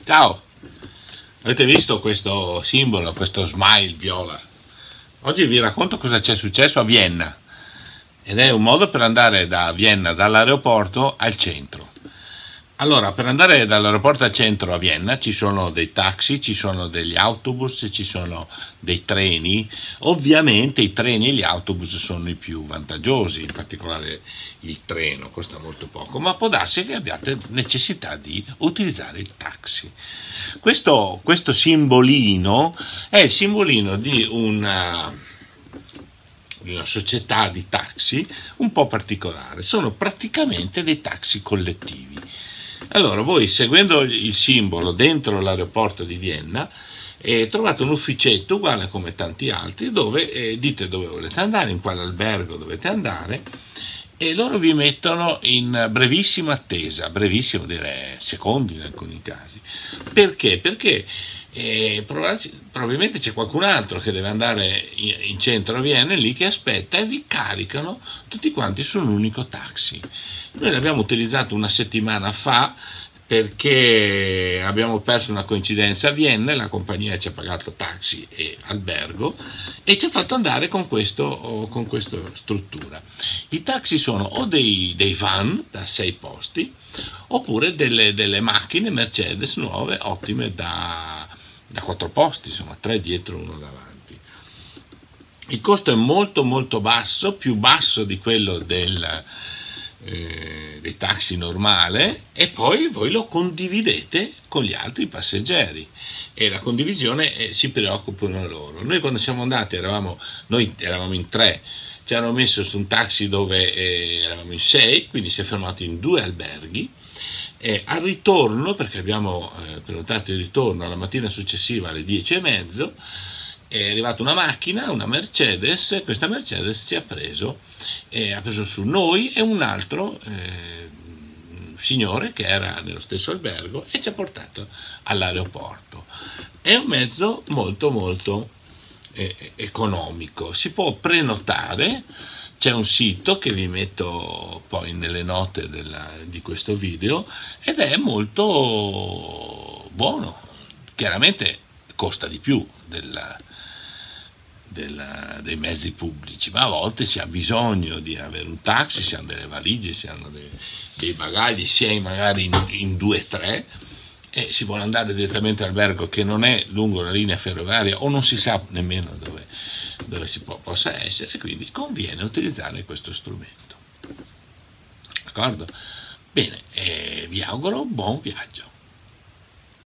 Ciao! Avete visto questo simbolo, questo smile viola? Oggi vi racconto cosa c'è successo a Vienna ed è un modo per andare da Vienna, dall'aeroporto al centro. Allora, per andare dall'aeroporto al centro a Vienna ci sono dei taxi, ci sono degli autobus, ci sono dei treni. Ovviamente i treni e gli autobus sono i più vantaggiosi, in particolare il treno costa molto poco, ma può darsi che abbiate necessità di utilizzare il taxi. Questo simbolino è il simbolino di una società di taxi un po' particolare, sono praticamente dei taxi collettivi. Allora voi, seguendo il simbolo dentro l'aeroporto di Vienna, trovate un ufficetto uguale come tanti altri dove dite dove volete andare, in quale albergo dovete andare, e loro vi mettono in brevissima attesa, brevissimo direi secondi in alcuni casi. Perché? Perché probabilmente c'è qualcun altro che deve andare in centro a Vienna, lì che aspetta, e vi caricano tutti quanti su un unico taxi. Noi l'abbiamo utilizzato una settimana fa perché abbiamo perso una coincidenza a Vienna e la compagnia ci ha pagato taxi e albergo e ci ha fatto andare con questa struttura. I taxi sono o dei van da 6 posti oppure delle macchine Mercedes nuove, ottime da 4 posti, insomma 3 dietro, 1 davanti. Il costo è molto molto basso, più basso di quello dei taxi normale, e poi voi lo condividete con gli altri passeggeri e la condivisione si preoccupano loro. Noi quando siamo andati eravamo in 3, ci hanno messo su un taxi dove eravamo in 6, quindi si è fermato in 2 alberghi. Al ritorno, perché abbiamo prenotato il ritorno la mattina successiva alle 10:30, è arrivata una macchina, una Mercedes. Questa Mercedes ci ha preso su noi e un altro signore che era nello stesso albergo e ci ha portato all'aeroporto. È un mezzo molto molto economico, si può prenotare. C'è un sito che vi metto poi nelle note di questo video ed è molto buono. Chiaramente costa di più dei mezzi pubblici, ma a volte si ha bisogno di avere un taxi, si hanno delle valigie, si hanno dei bagagli, si è magari in 2-3 e si vuole andare direttamente all'albergo che non è lungo la linea ferroviaria o non si sa nemmeno dove possa essere, quindi conviene utilizzare questo strumento. D'accordo? Bene, vi auguro buon viaggio.